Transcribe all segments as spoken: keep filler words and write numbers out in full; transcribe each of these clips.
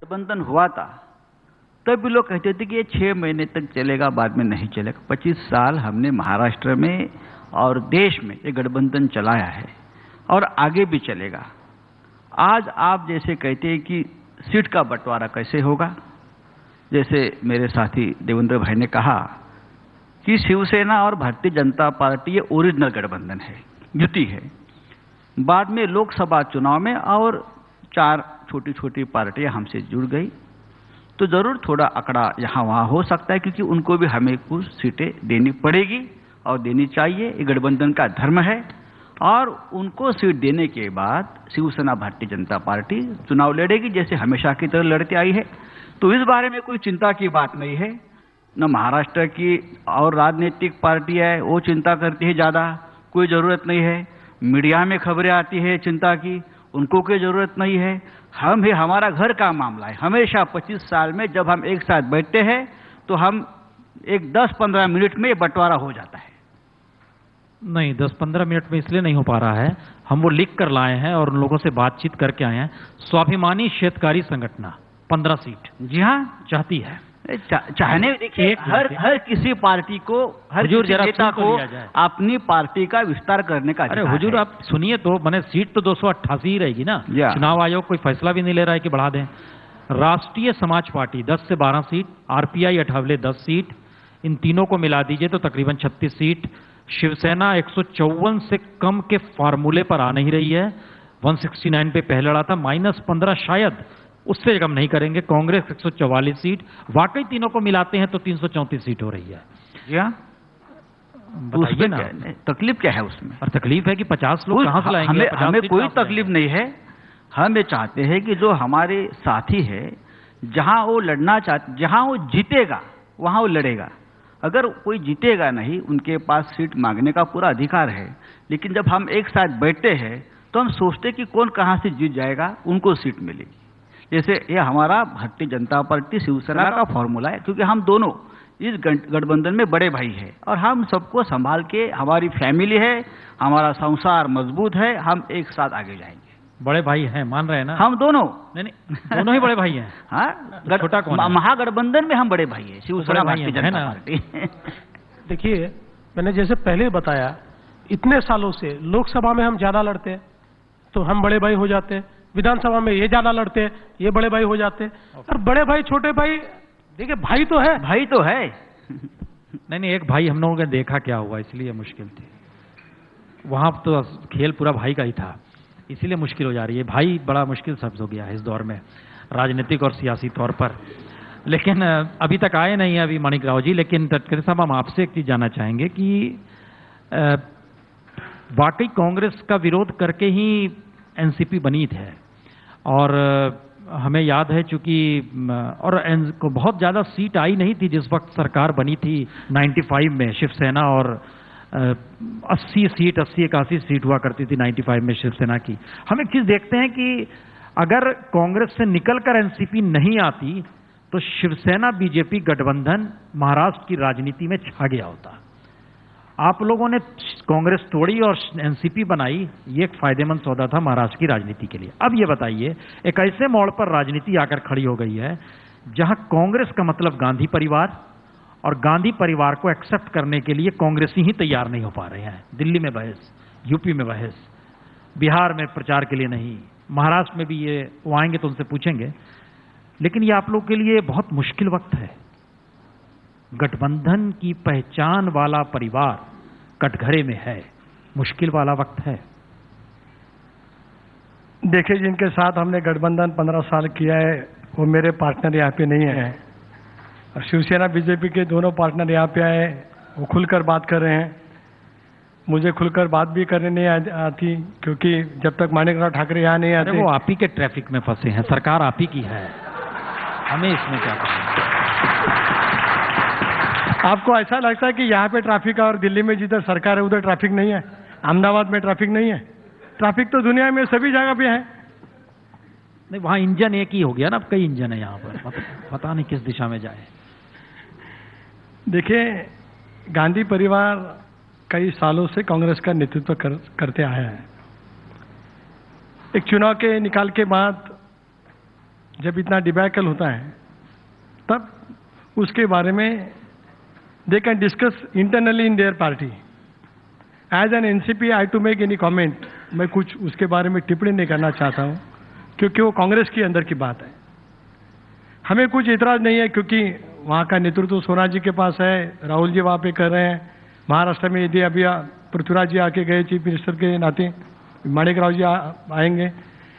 गठबंधन हुआ था तब भी लोग कहते थे कि ये छह महीने तक चलेगा, बाद में नहीं चलेगा। पच्चीस साल हमने महाराष्ट्र में और देश में ये गठबंधन चलाया है और आगे भी चलेगा। आज आप जैसे कहते हैं कि सीट का बंटवारा कैसे होगा, जैसे मेरे साथी देवेंद्र भाई ने कहा कि शिवसेना और भारतीय जनता पार्टी ये ओरिजिनल गठबंधन है, युति है। बाद में लोकसभा चुनाव में और चार छोटी छोटी पार्टियां हमसे जुड़ गई तो जरूर थोड़ा आंकड़ा यहाँ वहाँ हो सकता है, क्योंकि उनको भी हमें कुछ सीटें देनी पड़ेगी और देनी चाहिए, ये गठबंधन का धर्म है। और उनको सीट देने के बाद शिवसेना भारतीय जनता पार्टी चुनाव लड़ेगी जैसे हमेशा की तरह लड़ती आई है। तो इस बारे में कोई चिंता की बात नहीं है। न महाराष्ट्र की और राजनीतिक पार्टी है वो चिंता करती है, ज़्यादा कोई ज़रूरत नहीं है। मीडिया में खबरें आती है चिंता की, उनको कोई ज़रूरत नहीं है। हम ही, हमारा घर का मामला है। हमेशा पच्चीस साल में जब हम एक साथ बैठते हैं तो हम एक दस पंद्रह मिनट में बंटवारा हो जाता है। नहीं, दस पंद्रह मिनट में इसलिए नहीं हो पा रहा है, हम वो लिख कर लाए हैं और उन लोगों से बातचीत करके आए हैं। स्वाभिमानी क्षेत्रकारी संगठन पंद्रह सीट जी हाँ चाहती है। चा, चाहने देखिए, हर हर किसी पार्टी को, हर किसी नेता को अपनी पार्टी का विस्तार करने का अरे हुजूर आप सुनिए तो, मैंने सीट तो दो सौ अट्ठासी ही रहेगी ना। चुनाव आयोग कोई फैसला भी नहीं ले रहा है कि बढ़ा दें। राष्ट्रीय समाज पार्टी दस से बारह सीट, आरपीआई अठावले दस सीट, इन तीनों को मिला दीजिए तो तकरीबन छत्तीस सीट। शिवसेना एक सौ चौवन से कम के फार्मूले पर आ नहीं रही है, एक सौ उनहत्तर पे पहले लड़ा था, माइनस पंद्रह शायद उससे कम नहीं करेंगे। कांग्रेस एक सौ चौवालीस सीट, वाकई तीनों को मिलाते हैं तो तीन सौ चौंतीस सीट हो रही है। क्या उसमें ना तकलीफ क्या है उसमें? और तकलीफ है कि पचास लोग कहां से लाएंगे? हमें, हमें कोई तकलीफ नहीं है। हम ये चाहते हैं कि जो हमारे साथी है, जहां वो लड़ना चाहते, जहां वो जीतेगा वहां वो लड़ेगा। अगर कोई जीतेगा नहीं, उनके पास सीट मांगने का पूरा अधिकार है। लेकिन जब हम एक साथ बैठते हैं तो हम सोचते कि कौन कहां से जीत जाएगा, उनको सीट मिलेगी। जैसे ये हमारा भारतीय जनता पार्टी शिवसेना का फॉर्मूला है, क्योंकि हम दोनों इस गठबंधन में बड़े भाई हैं और हम सबको संभाल के, हमारी फैमिली है, हमारा संसार मजबूत है, हम एक साथ आगे जाएंगे। बड़े भाई हैं, मान रहे हैं ना? हम दोनों नहीं नहीं दोनों ही बड़े भाई हैं। हाँ, छोटा कौन है? महागठबंधन में हम बड़े भाई हैं, शिवसेना भारतीय जनता पार्टी। देखिए, मैंने जैसे पहले बताया, इतने सालों से लोकसभा में हम ज्यादा लड़ते हैं तो हम बड़े भाई हो जाते हैं, विधानसभा में ये ज्यादा लड़ते हैं, ये बड़े भाई हो जाते हैं। और बड़े भाई छोटे भाई, देखिए भाई तो है, भाई तो है। नहीं नहीं, एक भाई हम लोगों ने देखा क्या हुआ, इसलिए मुश्किल थी। वहां तो खेल पूरा भाई का ही था, इसीलिए मुश्किल हो जा रही है। भाई बड़ा मुश्किल शब्द हो गया है इस दौर में, राजनीतिक और सियासी तौर पर। लेकिन अभी तक आए नहीं है अभी माणिक राव जी। लेकिन तटकरे साहब, हम आपसे एक चीज जानना चाहेंगे कि वाकई कांग्रेस का विरोध करके ही एनसीपी बनी है और हमें याद है चूंकि, और को बहुत ज़्यादा सीट आई नहीं थी जिस वक्त सरकार बनी थी पचानवे में शिवसेना, और अस्सी सीट, अस्सी इक्यासी सीट हुआ करती थी पचानवे में शिवसेना की। हम एक चीज़ देखते हैं कि अगर कांग्रेस से निकलकर एनसीपी नहीं आती तो शिवसेना बीजेपी गठबंधन महाराष्ट्र की राजनीति में छा गया होता। आप लोगों ने कांग्रेस तोड़ी और एनसीपी बनाई, ये एक फायदेमंद सौदा था महाराष्ट्र की राजनीति के लिए। अब ये बताइए, एक ऐसे मोड़ पर राजनीति आकर खड़ी हो गई है जहां कांग्रेस का मतलब गांधी परिवार, और गांधी परिवार को एक्सेप्ट करने के लिए कांग्रेसी ही तैयार नहीं हो पा रहे हैं। दिल्ली में बहस, यूपी में बहस, बिहार में प्रचार के लिए नहीं, महाराष्ट्र में भी ये वो आएंगे तो उनसे पूछेंगे। लेकिन ये आप लोग के लिए बहुत मुश्किल वक्त है। गठबंधन की पहचान वाला परिवार कटघरे में है, मुश्किल वाला वक्त है। देखिए, जिनके साथ हमने गठबंधन पंद्रह साल किया है वो मेरे पार्टनर यहाँ पे नहीं है, और शिवसेना बीजेपी के दोनों पार्टनर यहाँ पे आए, वो खुलकर बात कर रहे हैं। मुझे खुलकर बात भी करने नहीं आती, क्योंकि जब तक माणिक राव ठाकरे यहाँ नहीं आते। वो आप ही के ट्रैफिक में फंसे हैं, सरकार आप ही की है, हमें इसमें क्या करना। आपको ऐसा लगता है कि यहाँ पे ट्रैफिक है और दिल्ली में जिधर सरकार है उधर ट्रैफिक नहीं है, अहमदाबाद में ट्रैफिक नहीं है? ट्रैफिक तो दुनिया में सभी जगह पे है। नहीं, वहाँ इंजन एक ही हो गया ना, अब कई इंजन है यहाँ पर, पता नहीं किस दिशा में जाए। देखिए, गांधी परिवार कई सालों से कांग्रेस का नेतृत्व कर, करते आया है। एक चुनाव के निकाल के बाद जब इतना डिबैकल होता है तब उसके बारे में they can discuss internally in their party. As an NCP I to make any comment, मैं कुछ उसके बारे में टिप्पणी नहीं करना चाहता हूं क्योंकि वो कांग्रेस के अंदर की बात है। हमें कुछ इतराज नहीं है क्योंकि वहाँ का नेतृत्व सोना जी के पास है, राहुल जी वहाँ पे कर रहे हैं। महाराष्ट्र में यदि अभी पृथ्वीराज जी आके गए चीफ मिनिस्टर के नाते, माणिक राव जी आ, आएंगे।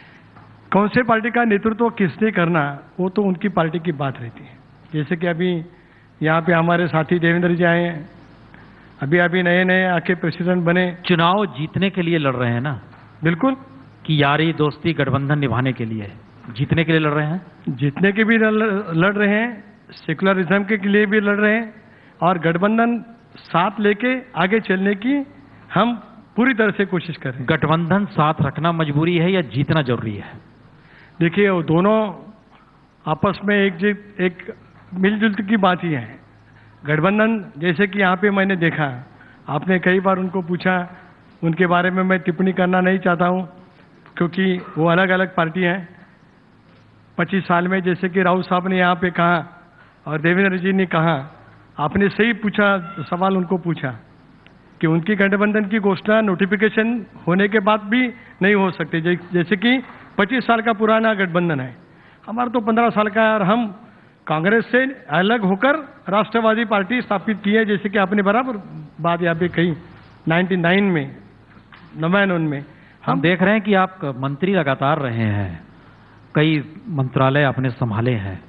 कौन से पार्टी का नेतृत्व किसने करना वो तो उनकी पार्टी की बात रहती है। जैसे कि अभी यहाँ पे हमारे साथी देवेंद्र जी आए हैं, अभी अभी नए नए आके प्रेसिडेंट बने। चुनाव जीतने के लिए लड़ रहे हैं ना? बिल्कुल, कि यारी दोस्ती गठबंधन निभाने के लिए, जीतने के लिए लड़ रहे हैं। जीतने के भी लड़ रहे हैं, सेकुलरिज्म के लिए भी लड़ रहे हैं, और गठबंधन साथ लेके आगे चलने की हम पूरी तरह से कोशिश कर रहे हैं। गठबंधन साथ रखना मजबूरी है या जीतना जरूरी है? देखिए, वो दोनों आपस में एक एक मिलजुल की बात ही है। गठबंधन जैसे कि यहाँ पे मैंने देखा, आपने कई बार उनको पूछा, उनके बारे में मैं टिप्पणी करना नहीं चाहता हूँ क्योंकि वो अलग अलग पार्टी हैं। पच्चीस साल में जैसे कि राउत साहब ने यहाँ पे कहा और देवेंद्र जी ने कहा, आपने सही पूछा सवाल, उनको पूछा कि उनकी गठबंधन की घोषणा नोटिफिकेशन होने के बाद भी नहीं हो सकती। जैसे कि पच्चीस साल का पुराना गठबंधन है, हमारा तो पंद्रह साल का है और हम कांग्रेस से अलग होकर राष्ट्रवादी पार्टी स्थापित की है। जैसे कि आपने बराबर बात यहाँ पे कही, निन्यानवे में नवानवे में हम, हम देख रहे हैं कि आप मंत्री लगातार रहे हैं, कई मंत्रालय आपने संभाले हैं।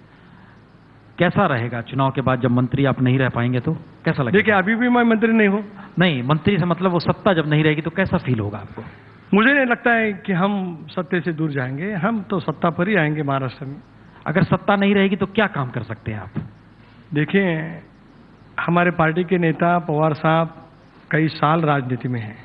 कैसा रहेगा चुनाव के बाद जब मंत्री आप नहीं रह पाएंगे तो कैसा लगेगा? देखिए, अभी भी मैं मंत्री नहीं हूँ। नहीं, मंत्री से मतलब वो सत्ता जब नहीं रहेगी तो कैसा फील होगा आपको? मुझे नहीं लगता है कि हम सत्ते से दूर जाएंगे, हम तो सत्ता पर ही आएंगे महाराष्ट्र में। अगर सत्ता नहीं रहेगी तो क्या काम कर सकते हैं आप? देखिए, हमारे पार्टी के नेता पवार साहब कई साल राजनीति में हैं।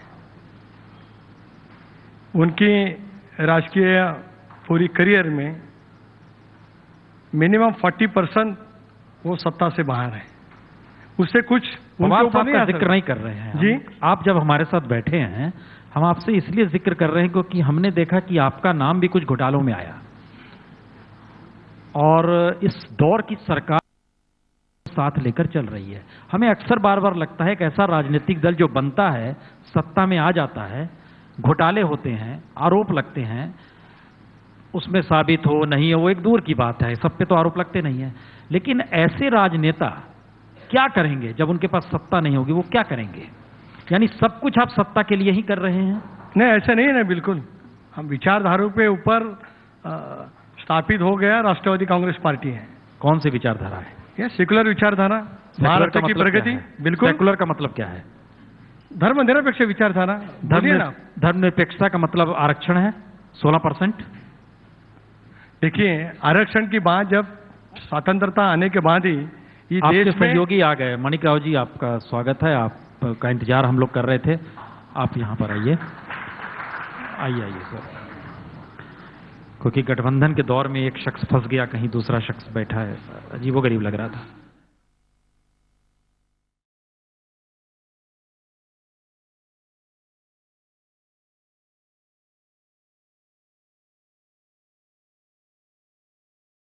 उनकी राजकीय पूरी करियर में मिनिमम चालीस परसेंट वो सत्ता से बाहर है। उससे कुछ पवार साहब का जिक्र नहीं कर रहे हैं जी। आप जब हमारे साथ बैठे हैं, हम आपसे इसलिए जिक्र कर रहे हैं क्योंकि हमने देखा कि आपका नाम भी कुछ घोटालों में आया और इस दौर की सरकार साथ लेकर चल रही है। हमें अक्सर बार बार लगता है कि ऐसा राजनीतिक दल जो बनता है, सत्ता में आ जाता है, घोटाले होते हैं, आरोप लगते हैं, उसमें साबित हो नहीं हो वो एक दूर की बात है, सब पे तो आरोप लगते नहीं है। लेकिन ऐसे राजनेता क्या करेंगे जब उनके पास सत्ता नहीं होगी? वो क्या करेंगे? यानी सब कुछ आप सत्ता के लिए ही कर रहे हैं? नहीं, ऐसा नहीं है ना, बिल्कुल। हम विचारधारा पे ऊपर स्थापित हो गया राष्ट्रवादी कांग्रेस पार्टी है। कौन सी विचारधारा है? ये सेकुलर विचारधारा, महाराष्ट्र की प्रगति। बिल्कुल। सेकुलर का मतलब क्या है? धर्मनिरपेक्ष विचारधारा। धर्मनिरपेक्षता का मतलब आरक्षण है सोलह परसेंट। देखिए, आरक्षण की बात जब स्वतंत्रता आने के बाद ही ये आपके देश में सहयोगी आ गए। माणिक राव जी, आपका स्वागत है, आपका इंतजार हम लोग कर रहे थे, आप यहाँ पर आइए आइए आइए सर। क्योंकि गठबंधन के दौर में एक शख्स फंस गया, कहीं दूसरा शख्स बैठा है, अजीबोगरीब लग रहा था।